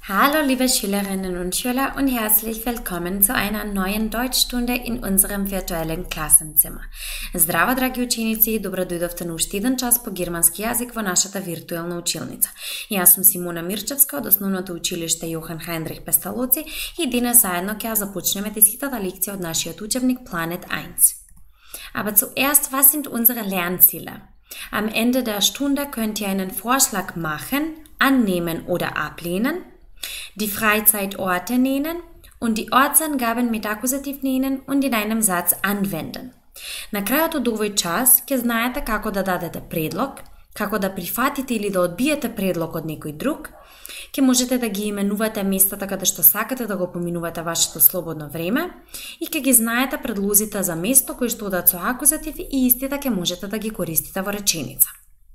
Hallo liebe Schülerinnen und Schüler und herzlich willkommen zu einer neuen Deutschstunde in unserem virtuellen Klassenzimmer. Здраво, драги ученици, и добро дојдовте на уште еден час по германски јазик во нашата виртуелна училница. Јас сум Симона Мирчевска од Основното училиште Јохан Хайнрих Песталоци и денес заедно ќе започнеме десетата лекција од нашиот учебник Planet 1. Aber zuerst, was sind unsere Lernziele? Am Ende der Stunde könnt ihr einen Vorschlag machen, annehmen oder ablehnen, die Freizeitorte nennen und die Ortsangaben mit Akkusativ nennen und in einem Satz anwenden. На крајот од овој час ќе знаете како да дадете предлог, како да прифатите или да одбиете предлог од некој друг, ќе можете да ги именувате местата каде што сакате да го поминувате вашето слободно време и ќе ги знаете предлозите за место кои што одат со акузатив и истите ќе можете да ги користите во реченица.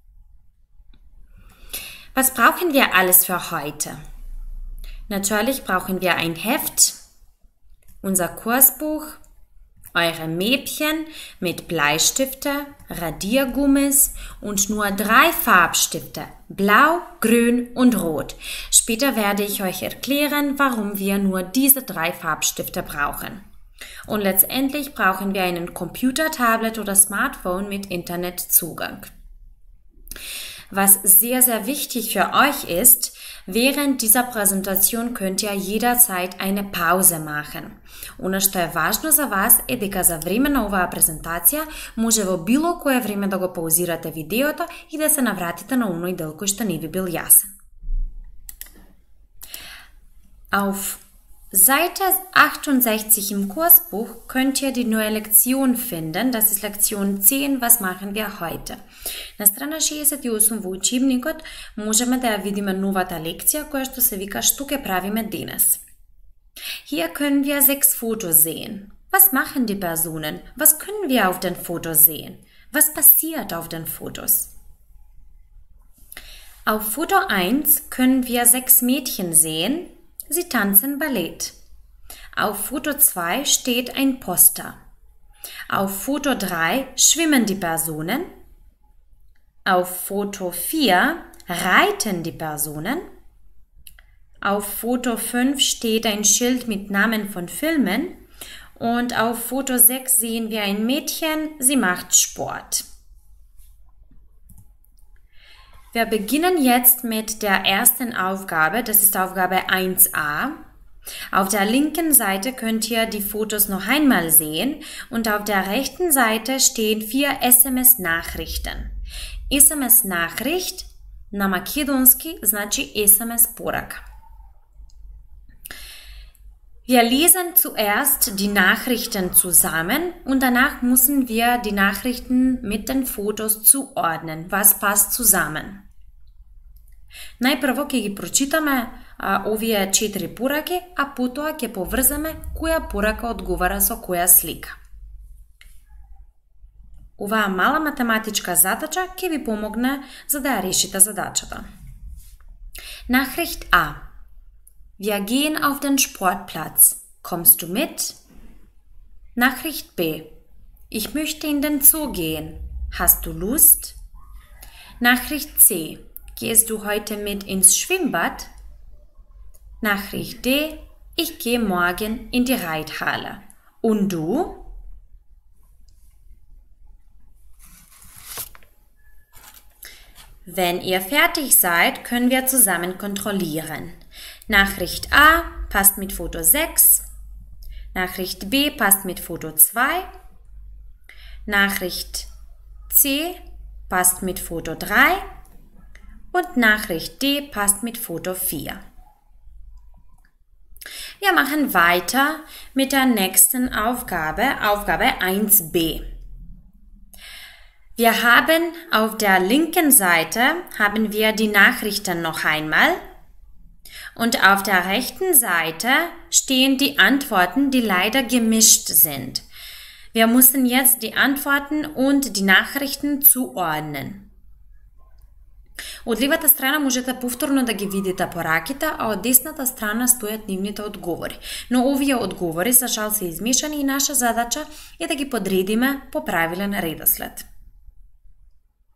Was brauchen wir alles für heute? Natürlich brauchen wir ein Heft, unser Kursbuch, eure Mäppchen mit Bleistifte, Radiergummis und nur 3 Farbstifte, blau, grün und rot. Später werde ich euch erklären, warum wir nur diese 3 Farbstifte brauchen. Und letztendlich brauchen wir einen Computer, Tablet oder Smartphone mit Internetzugang. Was sehr, sehr wichtig für euch ist, während dieser Präsentation könnt ihr jederzeit eine Pause machen. Ono što je važno za vas е дека за време на оваа презентација може во било кое време да го паузирате видеото и да се навратите на оној дел кој што не ви бил јасен. Auf Seite 68 im Kursbuch könnt ihr die neue Lektion finden. Das ist Lektion 10. Was machen wir heute? На страна 68 во учебникот можеме да ја видиме новата лекција која што се вика Што ќе правиме денес. Hier können wir 6 Fotos sehen. Was machen die Personen? Was können wir auf den Fotos sehen? Was passiert auf den Fotos? Auf Foto 1 können wir 6 Mädchen sehen. Sie tanzen Ballett. Auf Foto 2 steht ein Poster. Auf Foto 3 schwimmen die Personen. Auf Foto 4 reiten die Personen. Auf Foto 5 steht ein Schild mit Namen von Filmen. Und auf Foto 6 sehen wir ein Mädchen, sie macht Sport. Wir beginnen jetzt mit der ersten Aufgabe, das ist Aufgabe 1a. Auf der linken Seite könnt ihr die Fotos noch einmal sehen und auf der rechten Seite stehen 4 SMS-Nachrichten. SMS-Nachricht на македонски значи SMS-порака. Wir lesen zuerst die Nachrichten zusammen und danach müssen wir die Nachrichten mit den Fotos zuordnen. Was passt zusammen? Најпрво ќе ги прочитаме овие 4 пораки, а потоа ќе поврземе која порака одговара со која слика. Оваа мала математичка задача ќе ви помогне за да ја решите задачата. Nachricht A. Wir gehen auf den Sportplatz. Kommst du mit? Nachricht B. Ich möchte in den Zoo gehen. Hast du Lust? Nachricht C. Gehst du heute mit ins Schwimmbad? Nachricht D. Ich gehe morgen in die Reithalle. Und du? Wenn ihr fertig seid, können wir zusammen kontrollieren. Nachricht A passt mit Foto 6. Nachricht B passt mit Foto 2. Nachricht C passt mit Foto 3. Und Nachricht D passt mit Foto 4. Wir machen weiter mit der nächsten Aufgabe, Aufgabe 1b. Wir haben auf der linken Seite haben wir die Nachrichten noch einmal und auf der rechten Seite stehen die Antworten, die leider gemischt sind. Wir müssen jetzt die Antworten und die Nachrichten zuordnen. Од левата страна можете повторно да ги видите пораките, а од десната страна стојат нивните одговори. Но овие одговори за жал се измешани и наша задача е да ги подредиме по правилен редослед.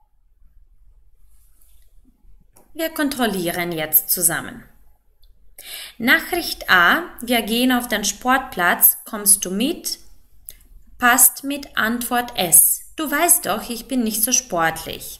Wir kontrollieren jetzt zusammen. Nachricht A, wir gehen auf den Sportplatz, kommst du mit? Passt mit Antwort S. Du weißt doch, ich bin nicht so sportlich.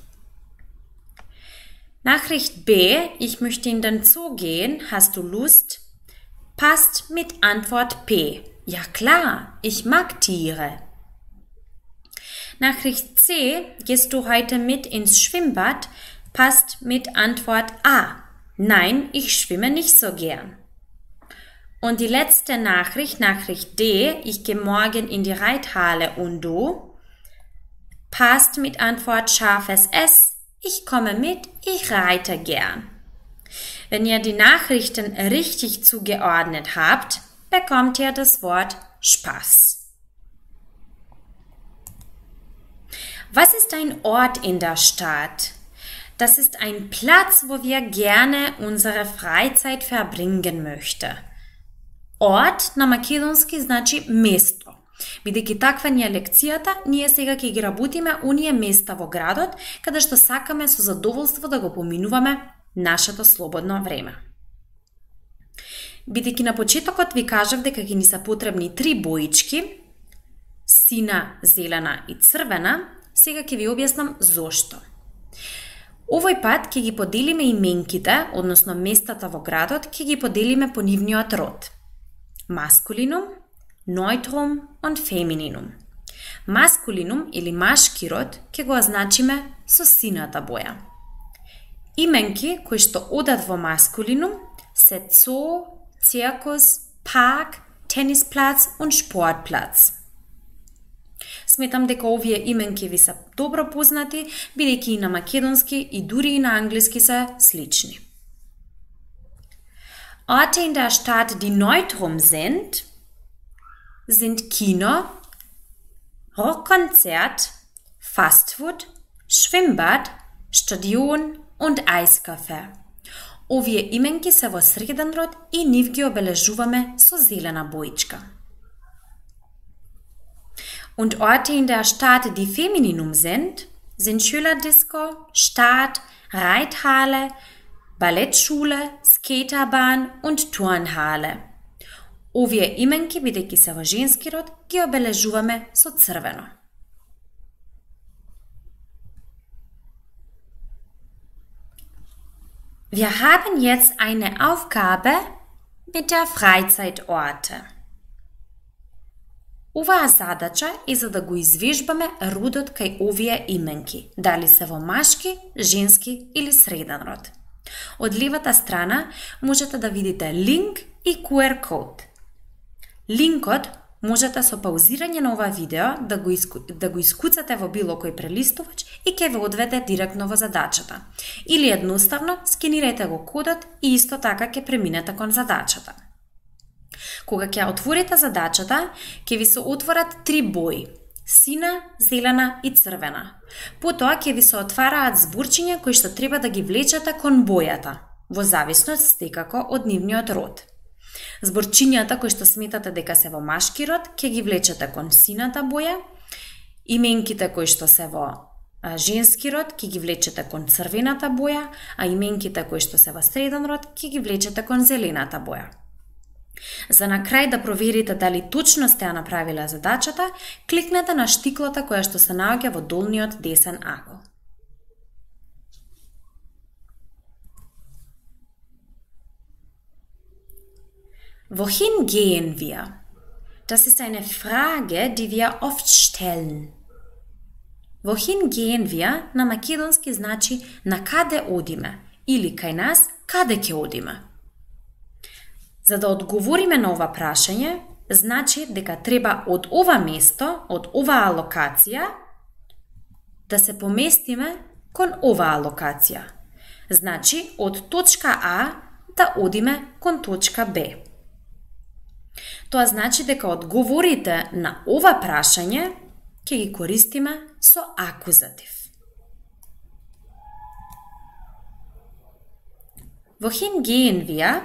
Nachricht B, ich möchte in den Zoo gehen, hast du Lust? Passt mit Antwort P. Ja klar, ich mag Tiere. Nachricht C, gehst du heute mit ins Schwimmbad? Passt mit Antwort A. Nein, ich schwimme nicht so gern. Und die letzte Nachricht, Nachricht D, ich gehe morgen in die Reithalle und du? Passt mit Antwort scharfes S. Ich komme mit, ich reite gern. Wenn ihr die Nachrichten richtig zugeordnet habt, bekommt ihr das Wort Spaß. Was ist ein Ort in der Stadt? Das ist ein Platz, wo wir gerne unsere Freizeit verbringen möchten. Ort на македонски значи место. Бидејќи таква ни е лекцијата, ние сега ќе ги работиме оние места во градот, каде што сакаме со задоволство да го поминуваме нашето слободно време. Бидејќи на почетокот ви кажав дека ќе ни се потребни 3 боички, сина, зелена и црвена, сега ќе ви објаснам зошто. Овој пат ќе ги поделиме именките, односно местата во градот, ќе ги поделиме по нивниот род. Maskulinum, Neutrum und Femininum. Maskulinum или машки род ќе го означиме со сината боја. Именки кои што одат во маскулинум се Zoo, Zirkus, Park, Tennisplatz und Sportplatz. Сметам дека овие именки ви се добро познати, бидејќи и на македонски и дури и на англиски се слични. Orte in der Stadt, die Neutrum sind Kino, Rockkonzert, Fastfood, Schwimmbad, Stadion und Eiskafe. Овие именки се во среден род и нив ги обележуваме со зелена боичка. Und Orte in der Stadt, die Femininum sind Schülerdisco, Start, Reithalle, Ballettschule, Skaterbahn und Turnhalle. Овие именки, бидејќи се во женски род, ги обележуваме со црвено. Wir haben jetzt eine Aufgabe mit der Freizeitorte. Оваа задача е за да го извежбаме родот кај овие именки, дали се во машки, женски или среден род. Од левата страна можете да видите линк и QR код. Линкот можете со паузирање на ова видео да го искуцате во било кој прелистувач и ќе ве одведе директно во задачата. Или едноставно скенирајте го кодот и исто така ќе преминете кон задачата. Кога ќе отворите задачата, ќе ви се отворат 3 бои: сина, зелена и црвена. Потоа ќе ви се отвараат зборчиња кои што треба да ги влечете кон бојата, во зависност секако од нивниот род. Зборчињата кои што сметате дека се во машки род, ќе ги влечете кон сината боја, именките кои што се во женски род, ќе ги влечете кон црвената боја, а именките кои што се во среден род, ќе ги влечете кон зелената боја. За на крај да проверите дали точно сте ја направиле задачата, кликнете на штиклата која што се наоѓа во долниот десен ъгол. Wohin gehen wir? Das ist eine Frage, die wir oft stellen. Wohin gehen wir на македонски значи на каде одиме или кај нас каде ќе одиме. За да одговориме на ова прашање, значи дека треба од ова место, од оваа локација, да се поместиме кон оваа локација. Значи, од точка А да одиме кон точка Б. Тоа значи дека одговорите на ова прашање ќе ги користиме со акузатив. Wohin gehen wir?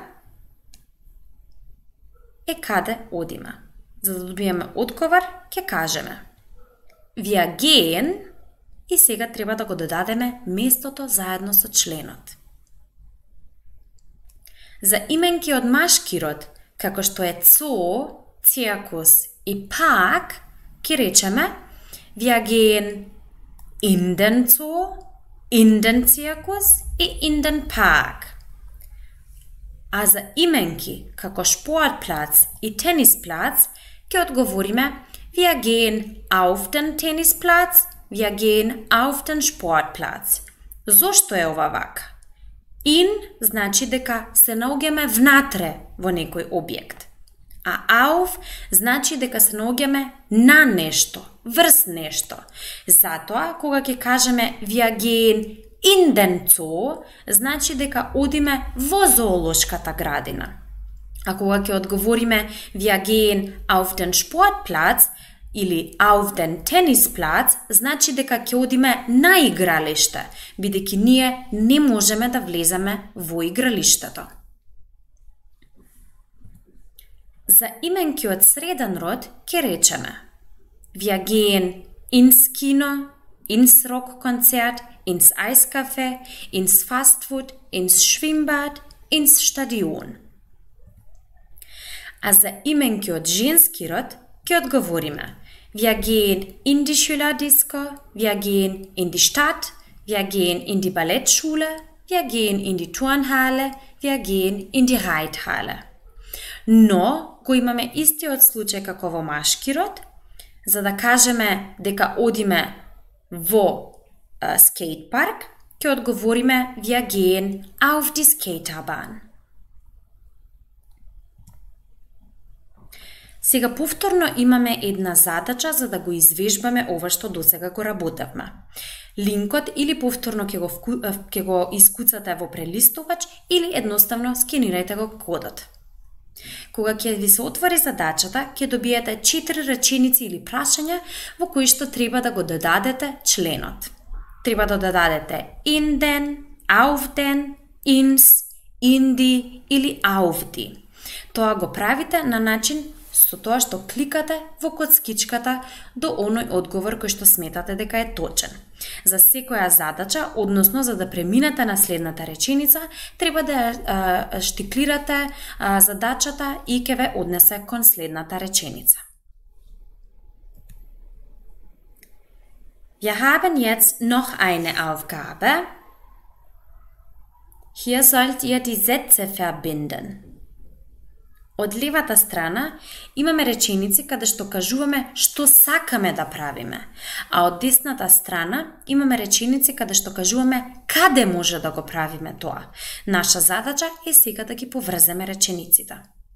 Е каде одиме. За да добиеме одговор, ќе кажеме Wir gehen и сега треба да го додадеме местото заедно со членот. За именки од машки род, како што е Zoo, Zirkus и Park, ќе речеме wir gehen in den Zoo, in den Zirkus и in den Park. А за именки како Sportplatz и Tennisplatz ќе одговориме wir gehen auf den Tennisplatz, wir gehen auf den Sportplatz. Зошто е ова вака? In значи дека се наоѓаме внатре во некој објект. А auf значи дека се наоѓаме на нешто, врз нешто. Затоа, кога ќе кажеме wir gehen in den Zoo, значи дека одиме во зоолошката градина. А кога ќе одговориме wir gehen auf den Sportplatz или auf den Tennisplatz, значи дека ќе одиме на игралиште, бидејќи ние не можеме да влеземе во игралиштето. За именки од среден род ќе речеме wir gehen ins Kino, ins Rockkonzert, ins Eiscafé, ins Fastfood, ins Schwimmbad, ins Stadion. А за именки од женски род ќе одговориме wir gehen in die Schülerdisco, wir gehen in die Stadt, wir gehen in die Ballettschule, wir gehen in die Turnhalle, wir gehen in die Reithalle. Но, го имаме истиот случај како во машки род, за да кажеме дека одиме во скейтпарк, ќе одговориме wir gehen auf die Skaterbahn. Сега повторно имаме една задача за да го извежбаме ова што досега го работевме. Линкот или повторно ќе го искуцате во прелистувач или едноставно скенирајте го кодот. Кога ќе ви се отвори задачата, ќе добиете 4 реченици или прашања во кои што треба да го додадете членот. Треба да додадете in den, auf den, ins, in die или auf die. Тоа го правите на начин со тоа што кликате во коцкичката до оној одговор кој што сметате дека е точен. За секоја задача, односно за да преминете на следната реченица, треба да штиклирате задачата и ќе ве однесе кон следната реченица. Wir haben jetzt noch eine Aufgabe. Hier sollt ihr die Sätze verbinden. Од левата страна имаме реченици каде што кажуваме што сакаме да правиме, а од десната страна имаме реченици каде што кажуваме каде може да го правиме тоа. Наша задача е сега да ги поврземе речениците.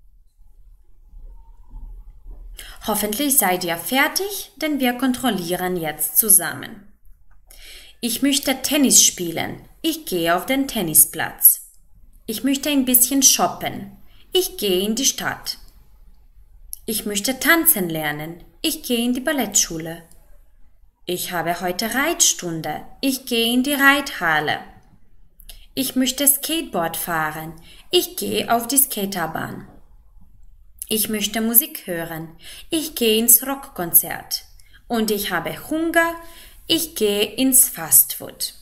Hoffentlich seid ihr fertig, denn wir kontrollieren jetzt zusammen. Ich möchte Tennis spielen. Ich gehe auf den Tennisplatz. Ich möchte ein bisschen shoppen. Ich gehe in die Stadt. Ich möchte tanzen lernen. Ich gehe in die Ballettschule. Ich habe heute Reitstunde. Ich gehe in die Reithalle. Ich möchte Skateboard fahren. Ich gehe auf die Skaterbahn. Ich möchte Musik hören. Ich gehe ins Rockkonzert. Und ich habe Hunger. Ich gehe ins Fastfood.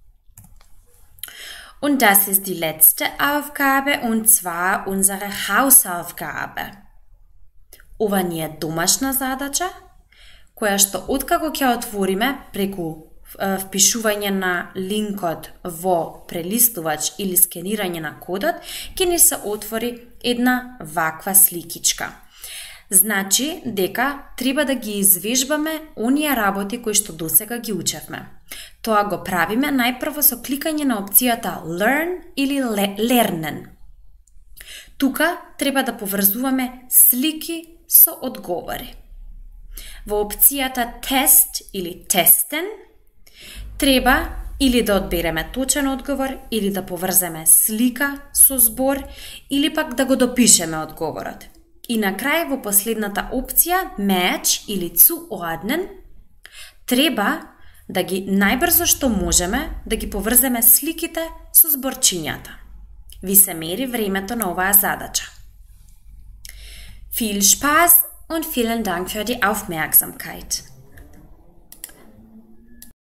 Und das ist die letzte Aufgabe, und zwar unsere Hausaufgabe. Ова ни е домашна задача, која што откако ќе отвориме преку впишување на линкот во прелистувач или скенирање на кодот, ќе ни се отвори една ваква сликичка. Значи дека треба да ги извежбаме оние работи кои што досега ги учевме. Тоа го правиме најпрво со кликање на опцијата Learn или Lernen. Тука треба да поврзуваме слики со одговори. Во опцијата Test или Testen треба или да одбереме точен одговор, или да поврземе слика со збор, или пак да го допишеме одговорот. И на крај во последната опција Match или Zuordnen треба да ги најбрзо што можеме да ги поврземе сликите со зборчињата. Ви се мери времето на оваа задача. Viel Spaß und vielen Dank für die Aufmerksamkeit.